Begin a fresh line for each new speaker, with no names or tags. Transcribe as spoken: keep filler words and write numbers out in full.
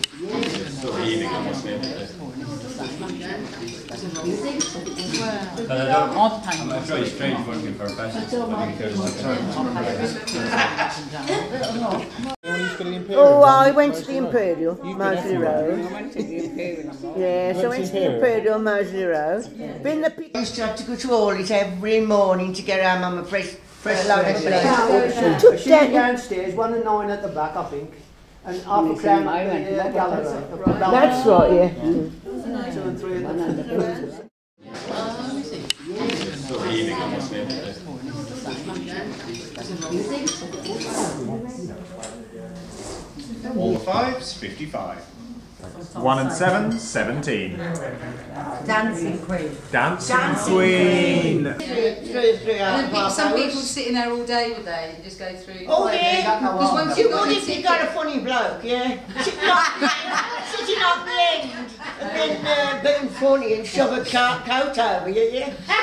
I'm very strange working for a
Oh, I went to the Imperial, Moseley Road. Yes, I went to the Imperial, Moseley Road. Been the I used to have to go to Hallett every morning to get home on my fresh, fresh load of blood.
Took downstairs, one and nine at the back, I think. And half a crown at the uh, gallery.
That's right, yeah.
Two and three at the
All the fives, fifty-five. One and seven, seventeen.
Dancing Queen.
Dancing, Dancing Queen.
Three, three, three
And
hours.
some people sitting there all day, would they? And just go through.
Oh yeah,
because once
you
you've got
would
a
if you
ticket,
got a funny bloke, yeah. Sitting up, sitting up the end, and then uh, being funny and shove a coat over you, yeah.